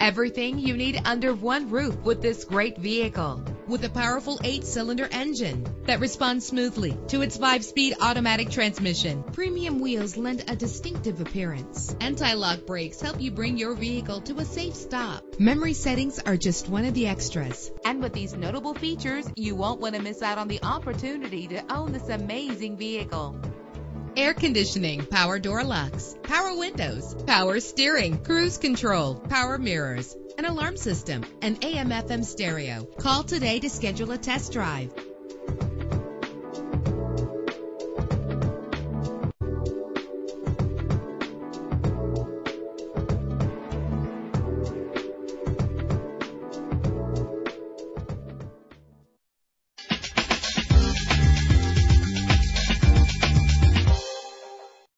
Everything you need under one roof with this great vehicle. With a powerful 8-cylinder engine that responds smoothly to its 5-speed automatic transmission. Premium wheels lend a distinctive appearance. Anti-lock brakes help you bring your vehicle to a safe stop. Memory settings are just one of the extras. And with these notable features, you won't want to miss out on the opportunity to own this amazing vehicle. Air conditioning, power door locks, power windows, power steering, cruise control, power mirrors, an alarm system, and AM/FM stereo. Call today to schedule a test drive.